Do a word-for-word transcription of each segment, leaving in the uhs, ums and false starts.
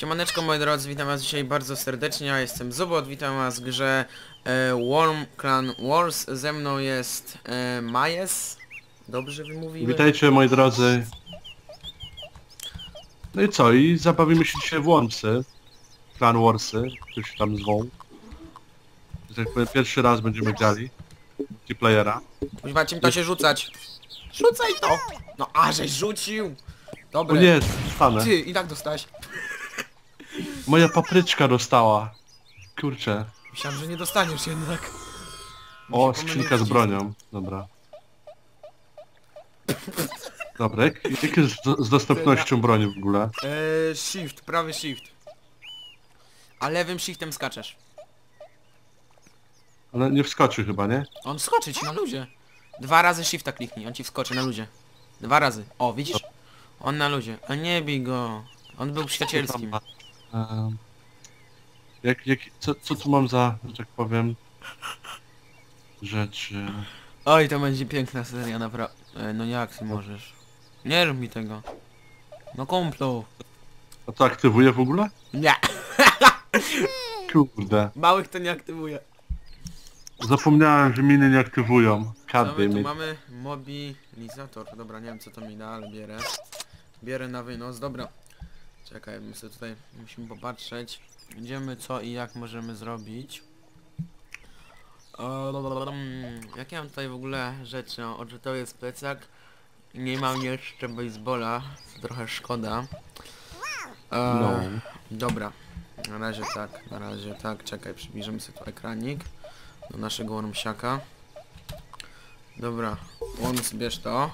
Siemaneczko moi drodzy, witam was dzisiaj bardzo serdecznie, ja jestem Zobot, witam was w grze e, Worm Clan Wars, ze mną jest e, Majes, dobrze wymówiłem? Witajcie moi drodzy. No i co, i zabawimy się dzisiaj w Wormsy, Clan Warsy, jak się tam zwą. Że tak powiem, pierwszy raz będziemy grali multiplayera. Kuźwa, czym to się rzucać? Rzucaj to! No a żeś rzucił! O Dobre. nie, stanę. Ty, i tak dostałeś. Moja papryczka dostała. Kurczę. Myślałem, że nie dostaniesz jednak. O, Mi się skrzynka z pomylił bronią. Dobra. Dobra, jak, jak jest z, z dostępnością broni w ogóle? Eee, shift, prawy shift. A lewym shiftem skaczesz. Ale nie wskoczy chyba, nie? On wskoczy ci na luzie. Dwa razy shifta kliknij, on ci wskoczy na luzie. Dwa razy. O, widzisz? On na luzie. A nie bij go. On był przyjacielskim. Um, jak, jak, co, co tu mam za, że tak powiem, rzeczy? Oj, to będzie piękna seria, naprawdę. E, no jak ty możesz? Nie rób mi tego. No kumplu. A to aktywuje w ogóle? Nie. Kurde. Małych to nie aktywuje. Zapomniałem, że miny nie aktywują. Co my Kady tu mi. mamy? Mobilizator. Dobra, nie wiem co to mi da, ale bierę. Bierę na wynos, dobra. Czekaj, my sobie tutaj musimy popatrzeć. Idziemy co i jak możemy zrobić. Um, jakie mam tutaj w ogóle rzeczy? O, że to jest plecak. Nie mam jeszcze baseballa, co trochę szkoda. E, No. Dobra. Na razie tak, na razie tak. Czekaj, przybliżymy sobie tu ekranik do naszego wormsiaka. Dobra, Worms, bierz to.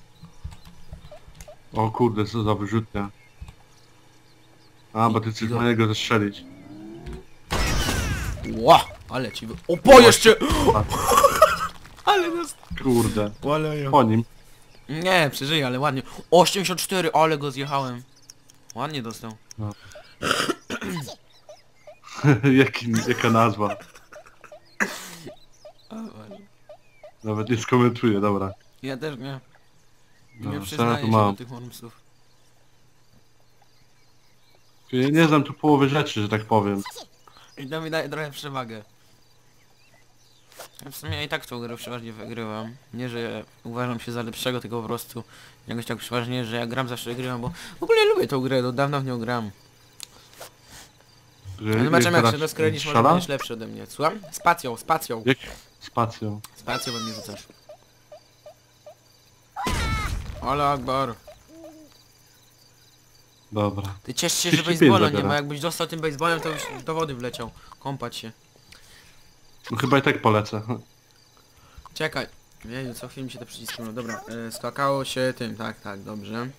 O kurde, co za wyrzutnia. A, bo ty chcesz Igo. mojego zestrzelić. Ła! Ale ci wy... O, po jeszcze! A, Ale nas... kurde. Ale Po nim. Nie, przeżyję, ale ładnie. osiemdziesiąt cztery, ale go zjechałem. Ładnie dostał. Jaki, jaka nazwa. Nawet nie skomentuję, dobra. Ja też nie. No, Nie co ja przyznaję tu się mam? do tych Wormsów. Ja nie znam tu połowy rzeczy, że tak powiem. I to mi daje trochę przewagę. Ja w sumie i tak tą grę przeważnie wygrywam. Nie, że uważam się za lepszego, tylko po prostu jakoś tak przeważnie, że ja gram zawsze wygrywam, bo w ogóle lubię tą grę, do dawna w nią gram. Że Ale zobaczymy, jak teraz się rozkręcisz, może strzela? będziesz lepszy ode mnie. Słucham? Spacją, spacją. Jak? Spacją. Spacją we mnie rzucasz. Allah Akbar. Dobra. Ty ciesz się, że trzydzieści pięć baseballa nie zabiera. ma, jakbyś dostał tym baseballem, to byś do wody wleciał. Kąpać się. No chyba i tak polecę. Czekaj. Jeju, co chwilę mi się te przyciski no dobra. E, skakało się tym, tak, tak, dobrze.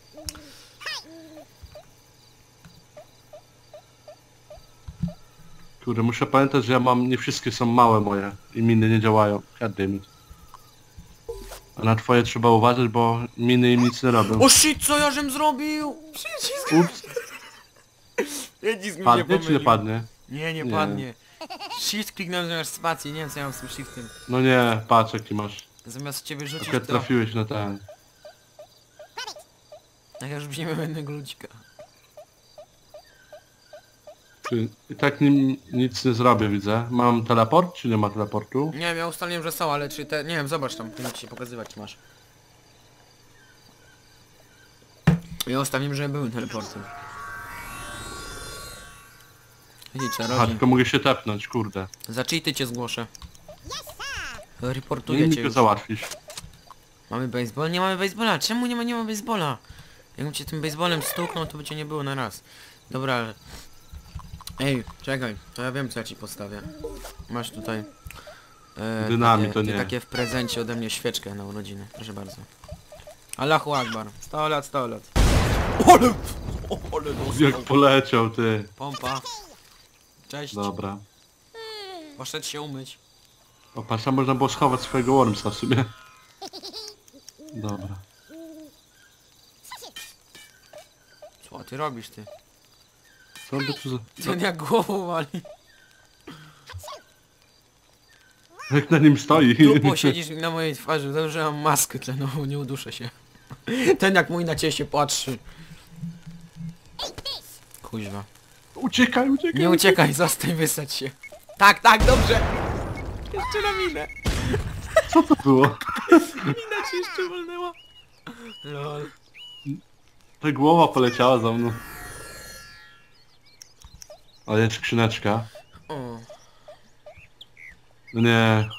Kurde, muszę pamiętać, że ja mam, nie wszystkie są małe moje i miny nie działają. Goddammit. A na twoje trzeba uważać, bo miny im nic nie robią. O shit, co ja żem zrobił? Przycisk! Ups, Przycisk mi się padnie czy nie pomylił. padnie? Nie, nie Nie. padnie. Shift kliknąłem zamiast spacji, nie wiem co ja mam z tym shiftem. No nie, patrz jaki masz. Zamiast ciebie rzucić Akurat to... trafiłeś na ten. Tak już brzmiemy jednego ludzika. Ty, I tak nim nic nie zrobię, widzę. Mam teleport, czy nie ma teleportu? Nie wiem, ja ustaliłem, że są, ale czy te... Nie wiem, zobacz tam, powinien ci się pokazywać, czy masz. Ja ustawiłem, że były teleporty. Widzicie, Aha, rodzi. tylko mogę się tepnąć, kurde. Za cheaty cię zgłoszę. Nie Reportuję mi cię go już. załatwisz. Mamy baseball? Nie mamy baseballa. Czemu nie ma, nie ma baseballa? Jakbym cię tym baseballem stuknął, to by cię nie było na raz. Dobra, ale... Ej, czekaj, to ja wiem co ja ci postawię. Masz tutaj... E, Dynamit takie, to ty nie. takie w prezencie ode mnie świeczkę na urodziny. Proszę bardzo. Allahu Akbar. sto lat, sto lat. Ole! O, ole Jak dostał. poleciał, ty. Pompa. Cześć. Dobra. Poszedł się umyć. O, patrz, tam można było schować swojego Wormsa w sumie. Dobra. Co ty robisz, ty? Co by tu za... Ten jak głową wali. Jak na nim stoi. Tu posiedzisz na mojej twarzy, dobrze, że mam maskę tlenową, nie uduszę się. Ten jak mój na ciebie się patrzy. Kuźwa. Uciekaj, uciekaj. Nie uciekaj, zostań, wysadź się. Tak, tak, dobrze. Jeszcze na minę. Co to było? Mina ci jeszcze wolnęła. Lol. Ta głowa poleciała za mną. Ale jest skrzyneczka. O. No nie.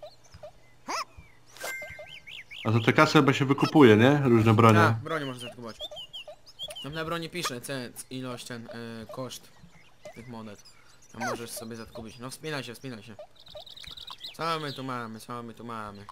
A to te kasy chyba się wykupuje, nie? Różne bronie. Tak, broni można zakupować. Tam na broni pisze C, ilość ten, y, koszt tych monet. Tam możesz sobie zakupić. No wspinaj się, wspinaj się. Co my tu mamy, co my tu mamy?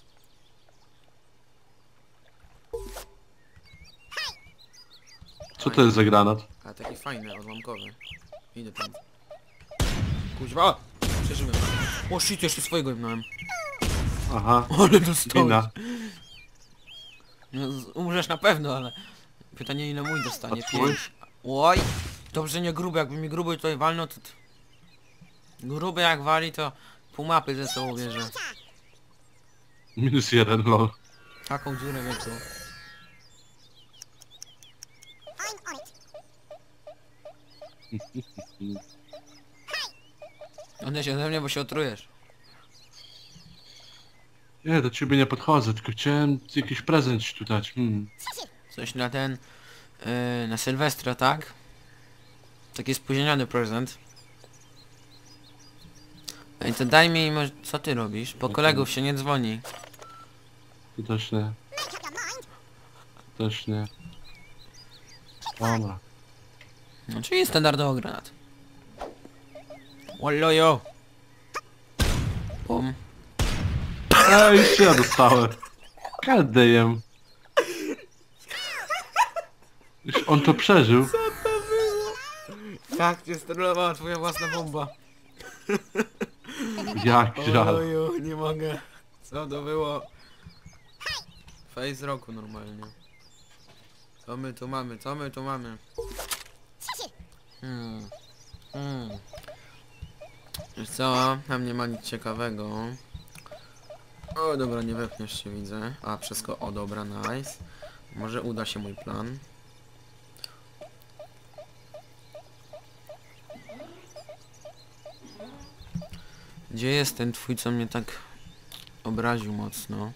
Co to jest za granat? A taki fajny, odłamkowy. Idę tam. Kuźwa! Przeżyłem. O shit, jeszcze swojego jebnąłem. Aha. Ale dostałeś. Wina. No, z- umrzesz na pewno, ale... Pytanie ile mój dostanie? A twój? Pięć. Oj! Dobrze nie gruby, jakby mi gruby tutaj walnął, to... t- Gruby jak wali, to pół mapy ze sobą bierze. Minus jeden, lol. Taką dziurę wielką. One się ode mnie, bo się otrujesz. Nie, do ciebie nie podchodzę, tylko chciałem ci jakiś prezent ci tu dać. Hmm. Coś na ten... Yy, na Sylwestra, tak? Taki spóźniony prezent. Ej, to daj mi może... Co ty robisz? Po kolegów się nie dzwoni. Tu też nie. Tu też nie. Dobra. No, czyli standardowo granat. Wallojo! Pum. Ej, jeszcze ja dostałem. God damn. Już on to przeżył. Co to było? Tak cię sterowała twoja własna bomba. Jak żal. Oju, nie mogę. Co to było? Face roku normalnie. Co my tu mamy? Co my tu mamy? Hmm. Hmm. Wiesz co? Tam nie ma nic ciekawego. O dobra, nie wepniesz się, widzę. A, wszystko, o dobra, nice. Może uda się mój plan. Gdzie jest ten twój, co mnie tak obraził mocno?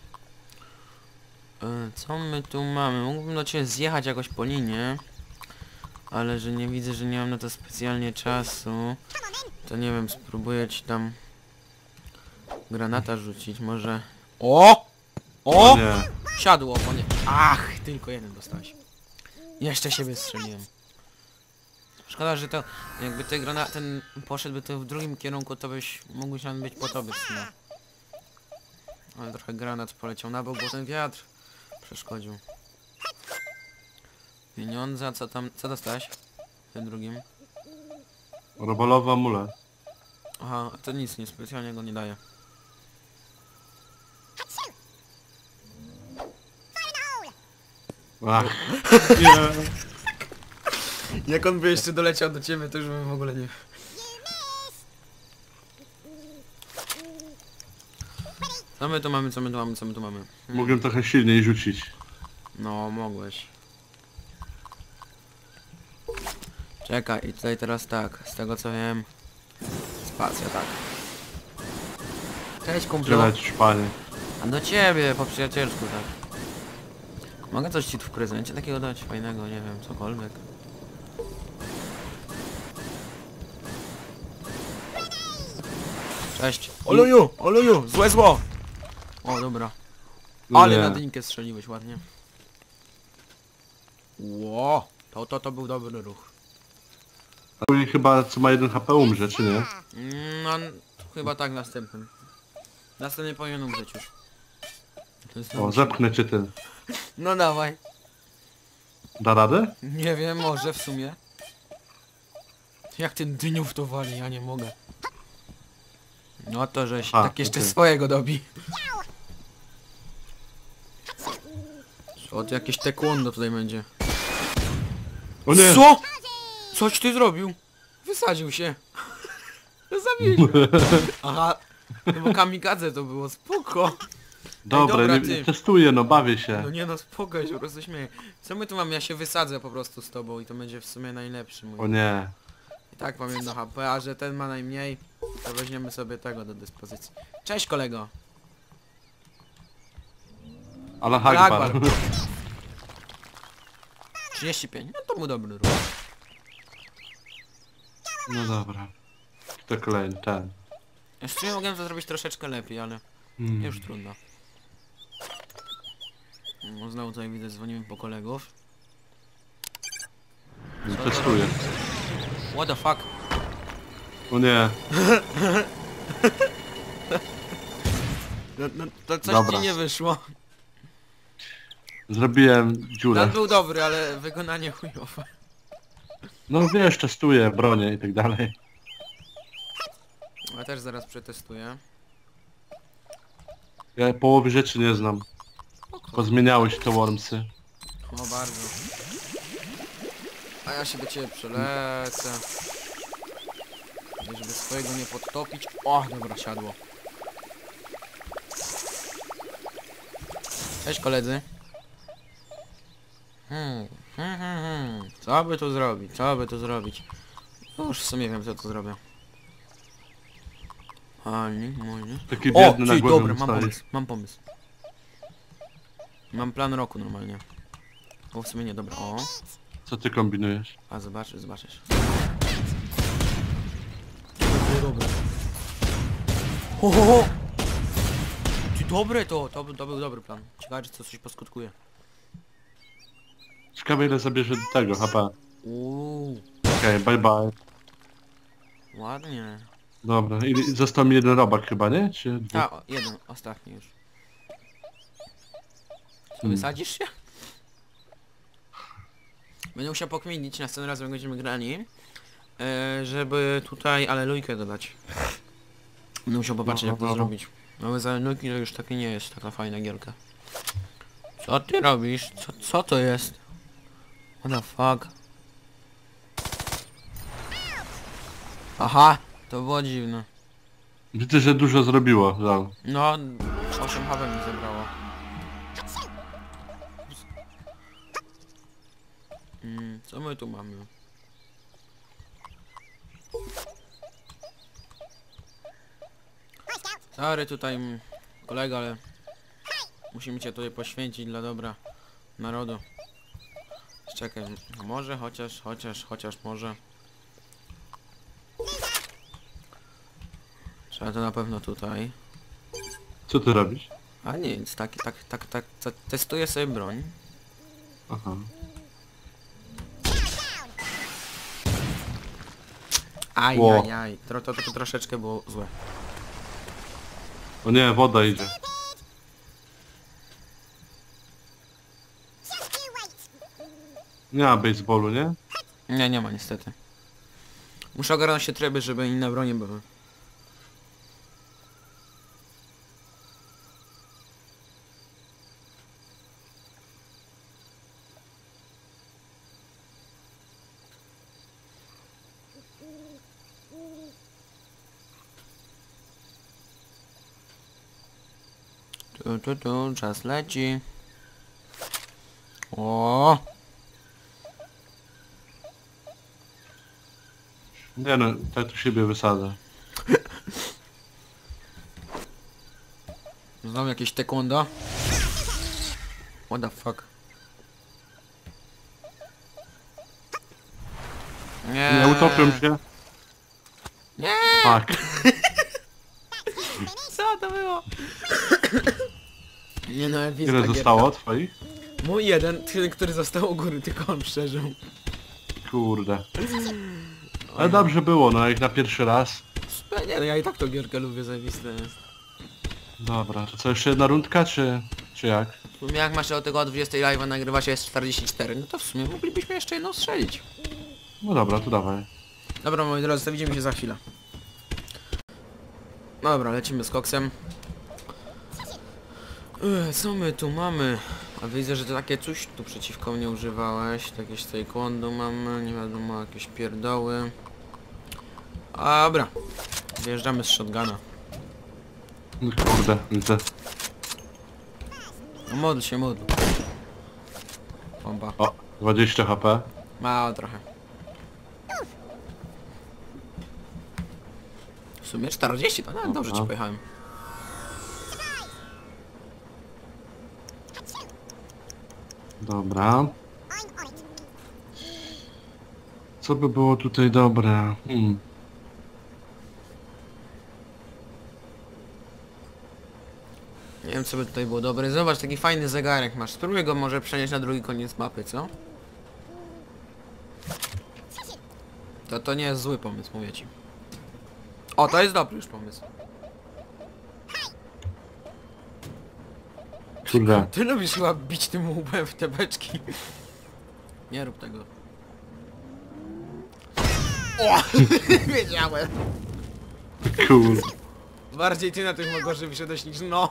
E, co my tu mamy? Mógłbym do ciebie zjechać jakoś po linie. Ale że nie widzę, że nie mam na to specjalnie czasu. To nie wiem, spróbuję ci tam granata rzucić, może... O! O O! nie. Siadło, bo nie... Ach, tylko jeden dostałeś. Jeszcze siebie strzeliłem. Szkoda, że to... Jakby ten granat, ten poszedłby to w drugim kierunku, to byś... Mógłbyś nam być po tobie, no. Ale trochę granat poleciał na bok, bo ten wiatr przeszkodził. Pieniądze, a co tam... Co dostałeś? W tym drugim? Robolowy amulet. Aha, to nic, nie specjalnie go nie daje. Ach. Nie. Jak on by jeszcze doleciał do ciebie, to już bym w ogóle nie... Co my tu mamy, co my tu mamy, co my tu mamy? Hmm. Mogłem trochę silniej rzucić. No, mogłeś. Czekaj, i tutaj teraz tak, z tego co wiem... Spacja, tak. Cześć kumplu. Strzelać panie. A do ciebie, po przyjacielsku, tak. Mogę coś ci tu w prezencie takiego dać fajnego, nie wiem, cokolwiek. Cześć. Oluju, oluju, złe zło! O, dobra. Ale Nie. na dynkę strzeliłeś ładnie. Ło, to, to, to był dobry ruch. Później chyba co ma jeden H P umrze, czy nie? Mm, No, chyba tak następnym. Następny powinien umrzeć już. To jest O, dobrze. zepchnę cię ten. No dawaj. Da radę? Nie wiem, może w sumie. Jak ten dyniów to wali, ja nie mogę. No to żeś A, tak jeszcze okej. swojego dobi. Od jakieś taekwondo tutaj będzie. O nie! Co? Coś ty zrobił? Wysadził się. Zabiłeś mnie. Aha. No bo kamikadze to było, spoko. Dobra, dobra, nie, ty. testuję, no bawię się. No nie no, spoko, ja się po prostu śmieję. Co my tu mamy? Ja się wysadzę po prostu z tobą i to będzie w sumie najlepszy mój. O nie. I tak mam jedno H P, a że ten ma najmniej, to weźmiemy sobie tego do dyspozycji. Cześć kolego! Allah Allah Akbar. Akbar. trzydzieści pięć, no to był dobry ruch. No dobra. Kto kolejny? Ten. Jeszcze mogłem to zrobić troszeczkę lepiej, ale Hmm. już trudno. No, znowu tutaj widzę, dzwonimy po kolegów. Testuję. What the fuck? O nie. No, no, to coś Dobra. ci nie wyszło. Zrobiłem dziurę. Plan był dobry, ale wykonanie chujowe. No wiesz, testuję bronię i tak dalej. Ja też zaraz przetestuję. Ja połowy rzeczy nie znam. Pozmieniały się te wormsy. O bardzo. A ja się do ciebie przelecę. Żeby swojego nie podtopić. O, dobra, siadło. Cześć koledzy. Hmm, hmm, hmm, hmm. Co by tu zrobić? Co by tu zrobić? No już w sumie wiem, co tu zrobię. Ani, może. Taki O, biedny na ty, głowę dobra, mam stoi. pomysł, mam pomysł. Mam plan roku normalnie. O, w sumie nie, dobra, o. Co ty kombinujesz? A zobaczysz, zobaczysz. Dobre, dobre. Ho, ho, ho. Ty, dobre to, to, był- to był dobry plan. Ciekawe, czy to coś poskutkuje. Ciekawe ile zabierze do tego H P. Uuu, Okej, bye bye. ładnie. Dobra, i został mi jeden robak chyba, nie? Czy dwóch? A, o, jeden, ostatni już. Co, Hmm. wysadzisz się? Będę musiał pokminić, następnym razem jak będziemy grani, e, żeby tutaj alelujkę dodać. Będę musiał popatrzeć No, jak to no, no. zrobić. No bez alelujki to już takie nie jest taka fajna gierka. Co ty robisz? Co, co to jest? What the fuck? Aha, to było dziwne. Widzę, że dużo zrobiło. Żal. No, osiem H P mi zebrało. Mm, co my tu mamy? Sorry tutaj mm, kolega, ale musimy cię tutaj poświęcić dla dobra narodu. Czekaj, może chociaż, chociaż, chociaż może. Trzeba to na pewno tutaj. Co ty robisz? A nic, tak, tak, tak, tak, tak testuję sobie broń. Aha. Aj, Ło. aj, aj. Tro, to, to, to troszeczkę było złe. O nie, woda idzie. Nie ma baseballu, nie? Nie, nie ma niestety. Muszę ogarnąć się tryby, żeby inne bronie były. Tu, tu, tu, czas leci. O, Nie no, tak tu siebie wysadzę. znowu jakieś taekwondo. What the fuck? Nie, Nie utopią się. Nie! Tak. Co to było? Nie no, epicka Ile gierka. zostało twoich? Mój jeden, ten, który został u góry, tylko on przeżył. Kurde. Ale dobrze było, no jak na pierwszy raz. Nie no, ja i tak tą gierkę lubię, zajebiste jest. Dobra, to co, jeszcze jedna rundka, czy, czy jak? W sumie jak masz o tego o dwudziestej live'a nagrywa się jest czterdzieści cztery, no to w sumie moglibyśmy jeszcze jedną strzelić. No dobra, to dawaj. Dobra moi drodzy, to widzimy się za chwilę. Dobra, lecimy z koksem. Ech, co my tu mamy? A widzę, że to takie coś tu przeciwko mnie używałeś. To jakieś taekwondo mamy, nie wiadomo, jakieś pierdoły. A, dobra. Wjeżdżamy z shotguna. No kurde, widzę. No, modl się, modl. Pompa. O, dwadzieścia H P. Mało trochę. W sumie czterdzieści, to no, dobrze ci Dobra. pojechałem. Dobra. Co by było tutaj dobre? Hmm. Nie wiem co by tutaj było dobre. Zobacz, taki fajny zegarek masz. Spróbuj go może przenieść na drugi koniec mapy, co? To to nie jest zły pomysł, mówię ci. O, to jest dobry już pomysł. Kurde. Ty lubisz chyba bić tym łbem w te beczki. Nie rób tego. O! Wiedziałem. Cool. Bardziej ty na tych mogorze wyszedłeś niż no.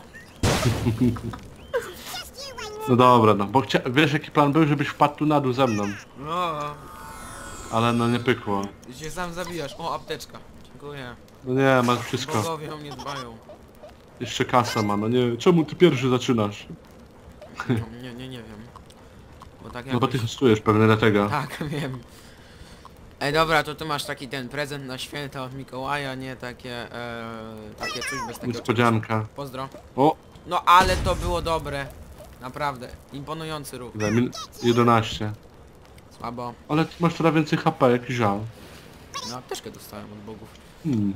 No dobra, no bo chcia... wiesz jaki plan był, żebyś wpadł tu na dół ze mną. No. Ale no nie pykło. Ty się sam zabijasz. O, apteczka. Dziękuję. No nie, masz wszystko. Bogowie o mnie dbają. Jeszcze kasa ma, no nie. Czemu ty pierwszy zaczynasz? No, nie, nie, nie wiem. Bo tak No bo ty jakoś... hostujesz pewnie dlatego. Tak, wiem. Ej, dobra, to ty masz taki ten prezent na święta od Mikołaja, nie takie, e, takie coś bez takiego... Niespodzianka. Pozdro. O! No ale to było dobre. Naprawdę. Imponujący ruch. Ile? Min- jedenaście. Słabo. Ale ty masz trochę więcej H P, jak żal. No apteczkę dostałem od bogów. Hmm.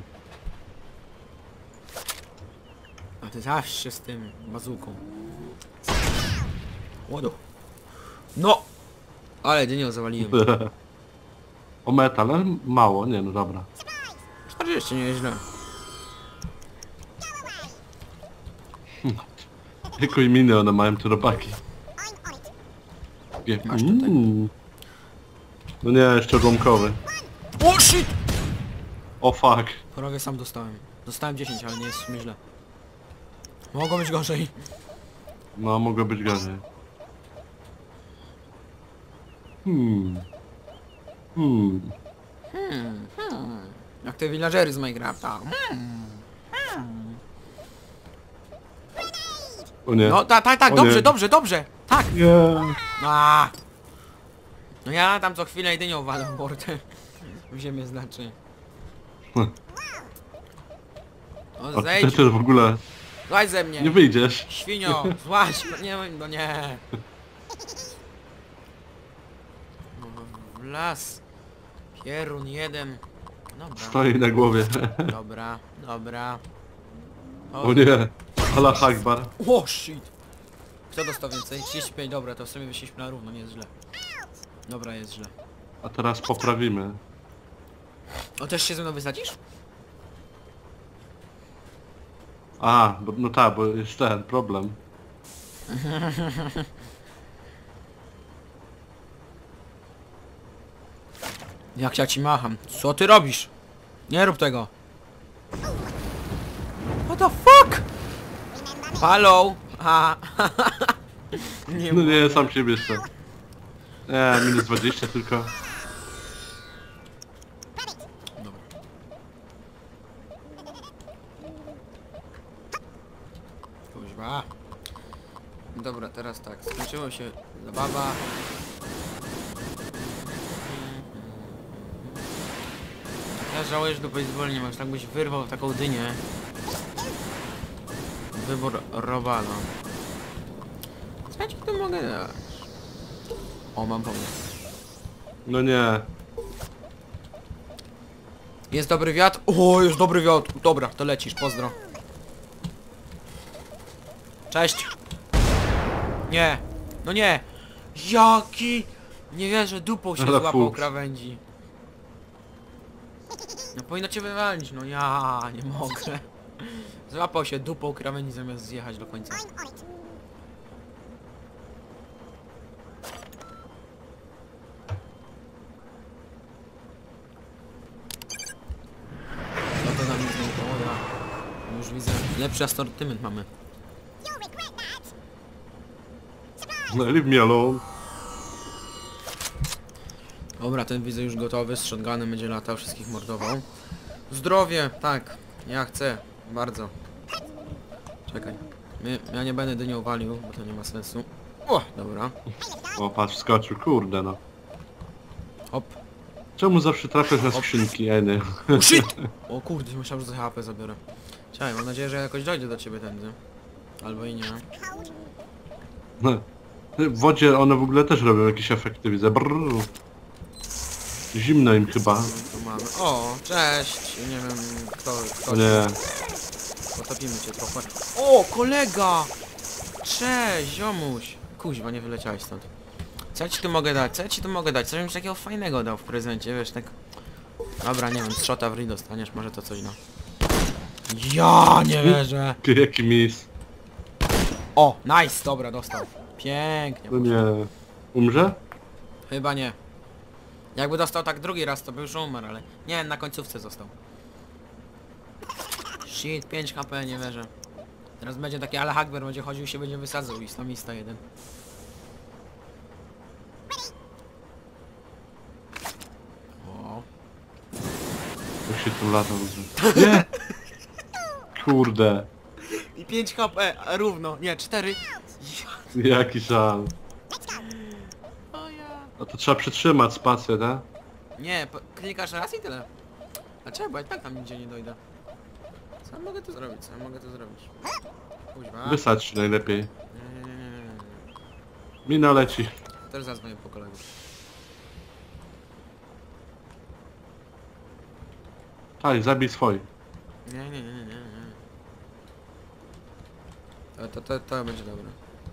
A ty zawsze z tym bazuką. Łodu. No! Ale dynią zawaliłem. O metal, ale mało, nie no dobra. czterdzieści, nie jest źle. Tylko i miny one mają te robaki. Wie- Masz tutaj. Mm. No nie, jeszcze odłamkowy. O shit! O fuck. Prawie sam dostałem. Dostałem dziesięć, ale nie jest w sumie źle. Mogło być gorzej. No mogło być gorzej. Hmm. Hmm. Hmm, hmm. Jak te villagery z Minecrafta. Hmm. O nie. No tak, tak, tak, O dobrze, nie. dobrze, dobrze. Tak. Nie. A. No ja tam co chwilę jedynie walę w bortę. W ziemię znaczy. A No ty zejdź, też w ogóle złaź ze mnie. nie wyjdziesz. Świnio, złaź, no nie, no nie. No, w las. Pierun jeden. Dobra, Stoi na głowie. dobra, dobra. O nie. Allah Akbar. O shit. Kto dostał więcej? trzydzieści pięć, dobra, to w sumie wyszliśmy na równo, nie jest źle. Dobra, jest źle. A teraz poprawimy. O, też się ze mną wysadzisz? A, bo, no tak, bo jest ten problem. Jak ja ci macham? Co ty robisz? Nie rób tego. What the fuck? Halo? A. Nie No mogę. nie, sam siebie jeszcze. Nie, minus dwadzieścia tylko. Dobra. Kuźwa. Dobra, teraz tak. Skończyło się zabawa. Ja żałuję, że do baseballu nie masz. Tak byś wyrwał taką dynię. Wybór Robala. Co ja ci tu mogę dać? O, mam pomysł. No nie. Jest dobry wiatr? O, jest dobry wiatr. Dobra, to lecisz, pozdro. Cześć. Nie. No nie. Jaki? Nie wierzę, dupą się Ale złapał fuks. krawędzi. No powinno cię wywalić, no ja nie mogę. Złapał się dupą krawędzi zamiast zjechać do końca. No to nam nic nie pomaga. Już widzę, lepszy asortyment mamy. No leave me alone. Dobra, ten widzę już gotowy, z shotgunem będzie latał, wszystkich mordował. Zdrowie, tak, ja chcę, bardzo. Czekaj, My, ja nie będę dynią walił, bo to nie ma sensu. O, dobra, O, patrz, skoczył, kurde no. hop. Czemu zawsze trafiasz na skrzynki, Eny? O shit! O kurde, myślałem, że to H P zabiorę. Czekaj, mam nadzieję, że jakoś dojdę do ciebie tędy. Albo i nie. W wodzie one w ogóle też robią jakieś efekty, widzę. Brrr. Zimno im chyba. Tu mamy. O, cześć! Nie wiem kto... kto O nie. Potopimy cię trochę. O, kolega! Cześć, ziomuś! Kuźwa, nie wyleciałeś stąd. Co ja ci tu mogę dać? Co ja ci tu mogę dać? Co bym ci takiego fajnego dał w prezencie, wiesz, tak... Dobra, nie wiem, z shota w ryj dostaniesz, może to coś da. Ja nie wierzę! Jaki mis. O, nice, dobra, dostał. Pięknie. No nie. Umrze? Chyba nie. Jakby dostał tak drugi raz, to by już umarł, ale... Nie, na końcówce został. Shit, pięć H P, nie wierzę. Teraz będzie taki ale Hakber, będzie chodził i się będzie wysadzał islamista jeden. O. Jak się tu lata może. Nie! Kurde. I pięć H P, a równo, nie, cztery. Jaki żal. O ja. A to trzeba przytrzymać spację, tak? Nie, po- klikasz raz i tyle. A czemu, bo ja tak tam nigdzie nie dojdę. Co ja mogę tu zrobić, co ja mogę tu zrobić? Kuźwa. Wysadź się najlepiej. Nie, nie, nie, nie, nie, nie. Mina leci. Też zadzwonię po kolegów. Tak, zabij swoich. Nie, nie, nie, nie, nie, nie. To, to, to, to będzie dobre.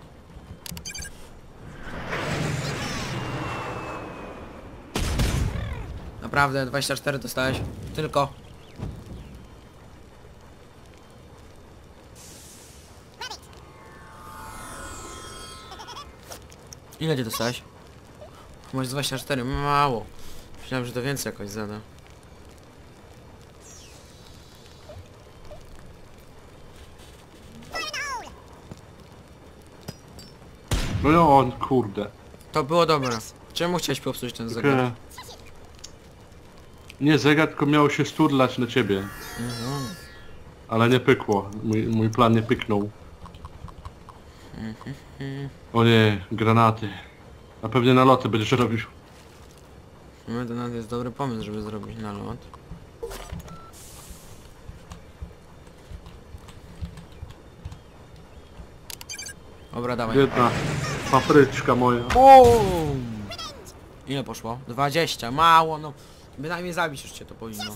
Naprawdę, dwadzieścia cztery dostałeś? Tylko. Ile ty dostałeś? Masz dwadzieścia cztery, mało. Myślałem, że to więcej jakoś zada. No i on, kurde. To było dobre. Czemu chciałeś popsuć ten zegar? Takie... Nie zegar, tylko miało się sturlać na ciebie. Mhm. Ale nie pykło. Mój, mój plan nie pyknął. Mhm. O nie, granaty. A pewnie naloty będziesz robił. No to nawet jest dobry pomysł, żeby zrobić nalot. Dobra, dawaj. Jedna papryczka moja. Bum! Ile poszło? dwadzieścia, mało, no. Bynajmniej zabić już cię to powinno.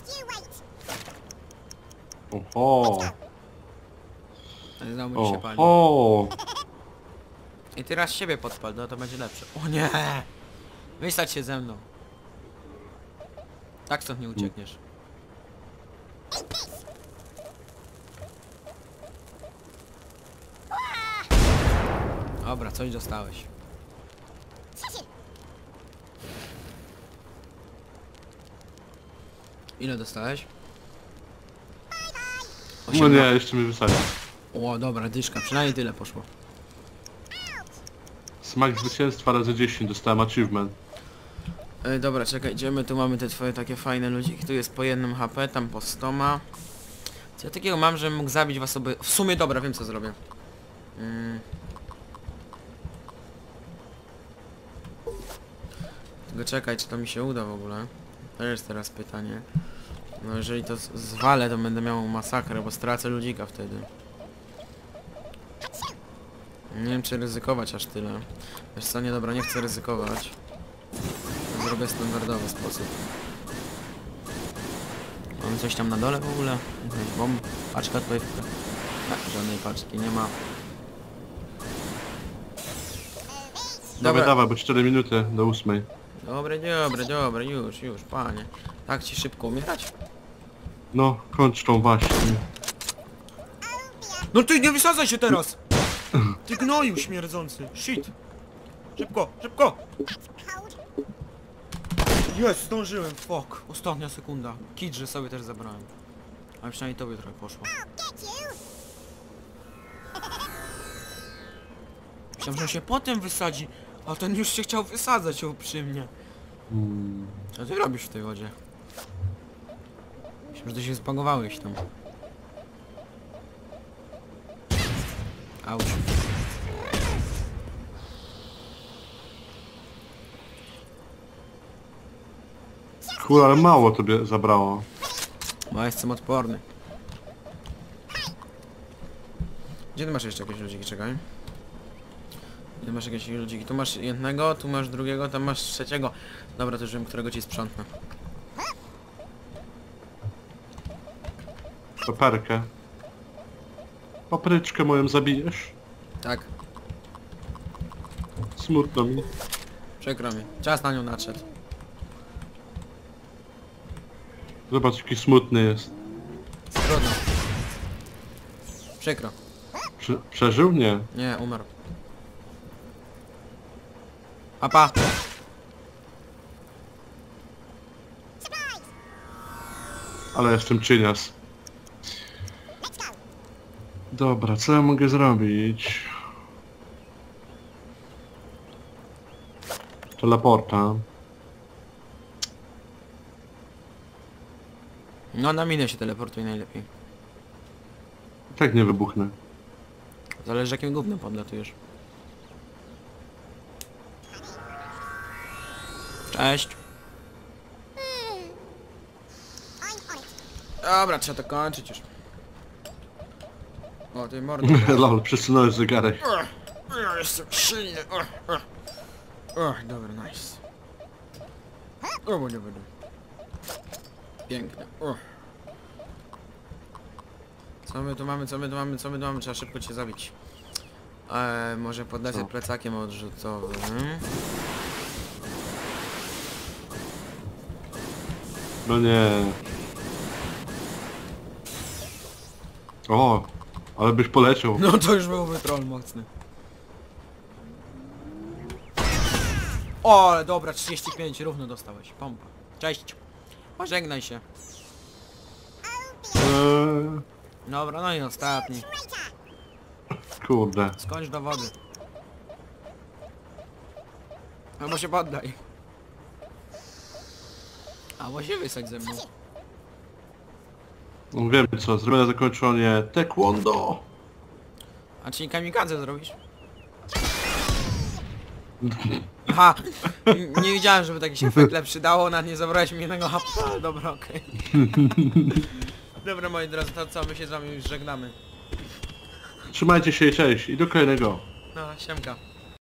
Oho. Ale znowu mi się pali. Oho. I ty raz siebie podpal, no to będzie lepsze. O nie! Wysadź się ze mną. Tak stąd nie uciekniesz. Dobra, coś dostałeś. Ile dostałeś? No nie, jeszcze mi wysadzi. O, dobra, dyszka, przynajmniej tyle poszło. Smak zwycięstwa razy dziesięć, dostałem achievement. Ej, dobra, czekaj, idziemy, tu mamy te twoje takie fajne ludziki, tu jest po jednym H P, tam po stoma. Co ja takiego mam, żebym mógł zabić was oby... W sumie dobra, wiem co zrobię. Mm. Tylko czekaj, czy to mi się uda w ogóle? To jest teraz pytanie. No jeżeli to z- zwalę, to będę miał masakrę, bo stracę ludzika wtedy. Nie wiem czy ryzykować aż tyle. Wiesz co, nie dobra, nie chcę ryzykować. Zrobię standardowy sposób. Mam coś tam na dole w ogóle? Jakaś bomb? Paczka tutaj? Tak, żadnej paczki nie ma. Dawaj, dawaj, bo cztery minuty do ósmej. Dobre, dobre, dobre, już, już, panie. Tak ci szybko umierać? No, kończ tą właśnie. No ty nie wysadzaj się teraz! Ty gnoju śmierdzący, shit! Szybko, szybko! Jest, zdążyłem, fuck. Ostatnia sekunda. Kidże sobie też zabrałem. Ale przynajmniej tobie trochę poszło. Myślałem, że się potem wysadzi, a ten już się chciał wysadzać przy mnie. Hmm. Co ty robisz w tej wodzie? Myślałem, że ty się zbagowałeś tam. Auć. Kurwa, ale mało tobie zabrało. Bo jestem odporny. Gdzie ty masz jeszcze jakieś ludziki? Czekaj. Gdzie masz jakieś ludziki? Tu masz jednego, tu masz drugiego, tam masz trzeciego. Dobra, to już wiem, którego ci sprzątnę. Paperkę. Papryczkę moją zabijesz? Tak, Smutno mi. przykro mi. Czas na nią nadszedł. Zobacz, jaki smutny jest. Trudno. Przykro. Prze przeżył? Nie. Nie, umarł. Papa. Ale jestem czynias. Dobra, co ja mogę zrobić? Teleporta. No na minę się teleportuje najlepiej. I tak nie wybuchnę. Zależy jakim gównem podlatujesz. Cześć. Dobra, trzeba to kończyć już. O, tej mordy. Lol, przesunąłeś zegarek. Ugh, ugh, jestem silny. Ugh, ugh. Ugh, dobra, nice. O, bo nie będę. Piękne. Ugh. Co my tu mamy, co my tu mamy, co my tu mamy? Trzeba szybko cię zabić. Eee, może podlecę Co? plecakiem odrzutowym. No nie. O, ale byś poleciał. No to już byłby troll mocny. O, ale dobra, trzydzieści pięć równo dostałeś. Pompa. Cześć. Pożegnaj się. Eee, Dobra, no i ostatni. kurde. Skończ dowody. Albo się poddaj. Albo się wysadź ze mną. No wiem co, zrobię zakończenie taekwondo. A czyli kamikadze zrobisz? Aha! n- Nie widziałem, żeby taki się fekle przydało, nawet nie zabrałeś mi jednego hapa. Dobra, okej. Dobra moi drodzy, to co, my się z wami już żegnamy. Trzymajcie się i cześć. I do kolejnego. No, siemka.